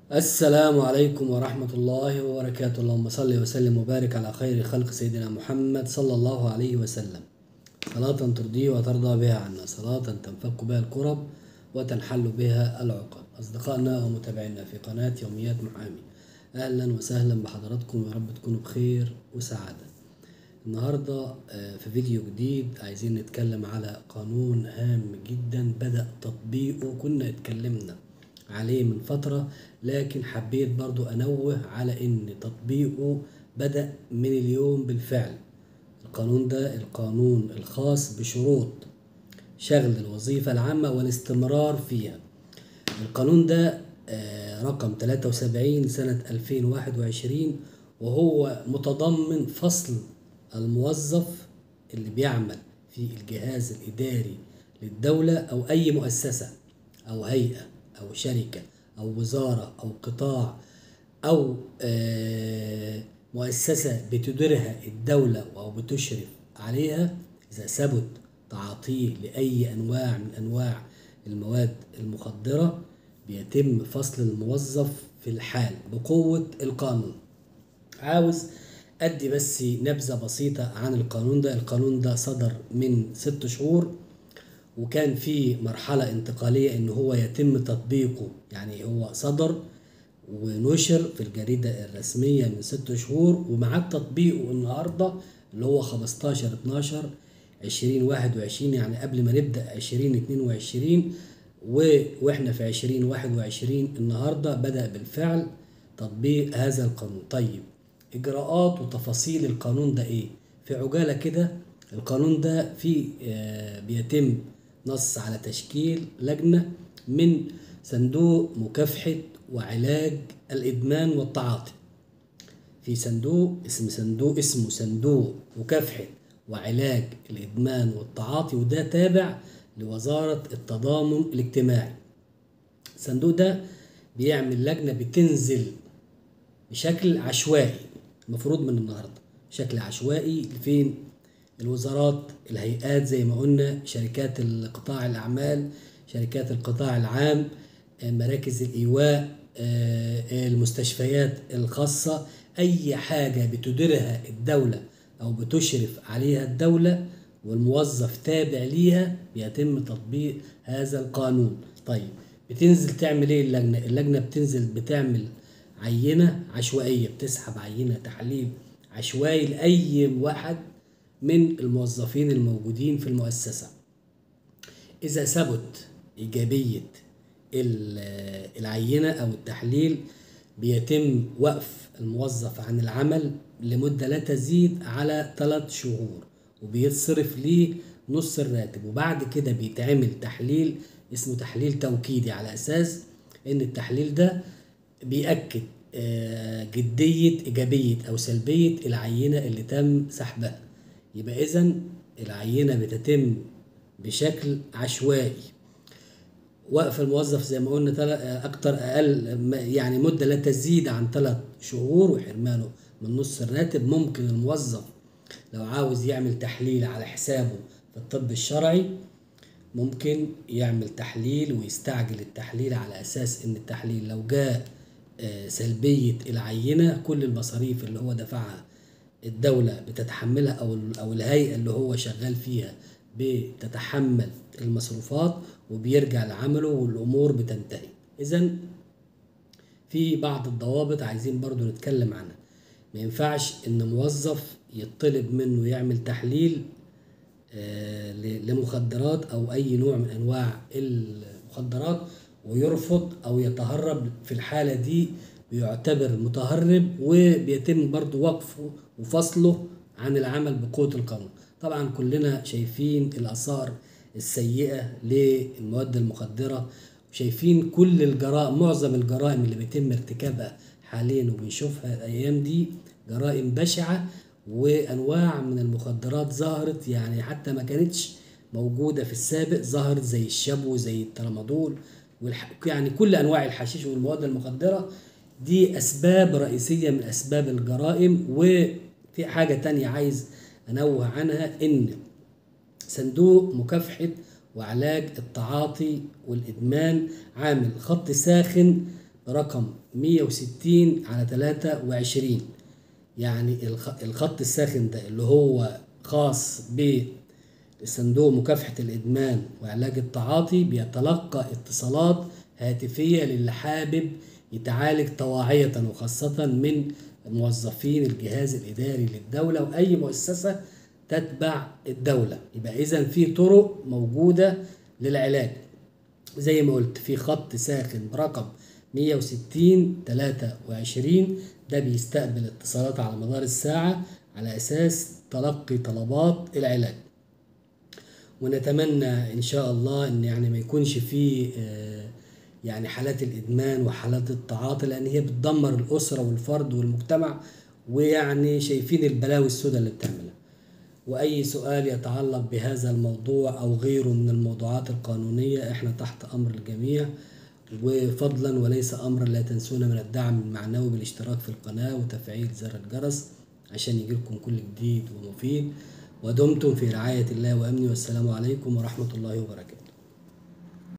السلام عليكم ورحمة الله وبركاته. اللهم صل وسلم وبارك على خير خلق سيدنا محمد صلى الله عليه وسلم. صلاة ترضيه وترضى بها عنا، صلاة تنفك بها الكرب وتنحل بها العقد. أصدقائنا ومتابعينا في قناة يوميات محامي، أهلا وسهلا بحضراتكم، يا رب تكونوا بخير وسعادة. النهاردة في فيديو جديد عايزين نتكلم على قانون هام جدا بدأ تطبيقه. كنا اتكلمنا عليه من فترة، لكن حبيت برضو أنوه على إن تطبيقه بدأ من اليوم بالفعل. القانون ده القانون الخاص بشروط شغل الوظيفة العامة والاستمرار فيها. القانون ده رقم 73 سنة 2021، وهو متضمن فصل الموظف اللي بيعمل في الجهاز الإداري للدولة أو أي مؤسسة أو هيئة أو شركة أو وزارة أو قطاع أو مؤسسة بتديرها الدولة أو بتشرف عليها، إذا ثبت تعاطيه لأي أنواع من أنواع المواد المخدرة بيتم فصل الموظف في الحال بقوة القانون. عاوز أدي بس نبذة بسيطة عن القانون ده. القانون ده صدر من 6 شهور، وكان في مرحلة انتقالية إن هو يتم تطبيقه. يعني هو صدر ونشر في الجريدة الرسمية من 6 شهور، ومع تطبيقه النهاردة اللي هو 15/12/2021، يعني قبل ما نبدأ 2022 واحنا في 2021 النهاردة بدأ بالفعل تطبيق هذا القانون. طيب، إجراءات وتفاصيل القانون ده إيه؟ في عجالة كده. القانون ده فيه بيتم نص على تشكيل لجنة من صندوق مكافحة وعلاج الإدمان والتعاطي. في صندوق اسمه صندوق مكافحة وعلاج الإدمان والتعاطي، وده تابع لوزارة التضامن الاجتماعي. الصندوق ده بيعمل لجنة بتنزل بشكل عشوائي، المفروض من النهاردة بشكل عشوائي فين؟ الوزارات، الهيئات زي ما قلنا، شركات القطاع الأعمال، شركات القطاع العام، مراكز الإيواء، المستشفيات الخاصة، أي حاجة بتديرها الدولة أو بتشرف عليها الدولة والموظف تابع ليها بيتم تطبيق هذا القانون. طيب، بتنزل تعمل ايه اللجنة؟ اللجنة بتنزل بتعمل عينة عشوائية، بتسحب عينة تحليل عشوائي لأي واحد من الموظفين الموجودين في المؤسسة. إذا ثبت إيجابية العينة أو التحليل بيتم وقف الموظف عن العمل لمدة لا تزيد على 3 شهور، وبيتصرف ليه نص الراتب. وبعد كده بيتعمل تحليل اسمه تحليل توكيدي، على أساس إن التحليل ده بيأكد جدية إيجابية أو سلبية العينة اللي تم سحبها. يبقى إذن العينة بتتم بشكل عشوائي. وقف الموظف زي ما قلنا أكتر أقل يعني مدة لا تزيد عن 3 شهور، وحرمانه من نص الراتب. ممكن الموظف لو عاوز يعمل تحليل على حسابه في الطب الشرعي ممكن يعمل تحليل ويستعجل التحليل، على أساس إن التحليل لو جاء سلبية العينة كل المصاريف اللي هو دفعها الدولة بتتحملها، أو الهيئة اللي هو شغال فيها بتتحمل المصروفات وبيرجع لعمله والأمور بتنتهي. إذن في بعض الضوابط عايزين برضو نتكلم عنها. ما ينفعش إن موظف يطلب منه يعمل تحليل لمخدرات أو أي نوع من أنواع المخدرات ويرفض أو يتهرب. في الحالة دي بيعتبر متهرب، وبيتم برضو وقفه وفصله عن العمل بقوة القانون. طبعا كلنا شايفين الآثار السيئة للمواد المخدرة، وشايفين كل الجرائم، معظم الجرائم اللي بيتم ارتكابها حاليا وبنشوفها الأيام دي جرائم بشعة، وأنواع من المخدرات ظهرت يعني حتى ما كانتش موجودة في السابق، ظهرت زي الشابو زي الترامادول يعني كل أنواع الحشيش والمواد المخدرة. دي أسباب رئيسية من أسباب الجرائم. وفي حاجة تانية عايز أنوه عنها، إن صندوق مكافحة وعلاج التعاطي والإدمان عامل خط ساخن رقم 160/23. يعني الخط الساخن ده اللي هو خاص بصندوق مكافحة الإدمان وعلاج التعاطي بيتلقى اتصالات هاتفية للي حابب يتعالج طواعية، وخاصة من موظفين الجهاز الإداري للدولة وأي مؤسسة تتبع الدولة. يبقى إذن في طرق موجودة للعلاج، زي ما قلت في خط ساخن برقم 160/23، ده بيستقبل اتصالات على مدار الساعة على أساس تلقي طلبات العلاج. ونتمنى إن شاء الله إن يعني ما يكونش فيه يعني حالات الإدمان وحالات التعاطي، لأن هي بتدمر الأسرة والفرد والمجتمع، ويعني شايفين البلاوي السوداء اللي بتعملها. وأي سؤال يتعلق بهذا الموضوع أو غيره من الموضوعات القانونية احنا تحت أمر الجميع، وفضلا وليس أمرا لا تنسونا من الدعم المعنوي بالاشتراك في القناة وتفعيل زر الجرس عشان يجيلكم كل جديد ومفيد. ودمتم في رعاية الله وأمنه، والسلام عليكم ورحمة الله وبركاته.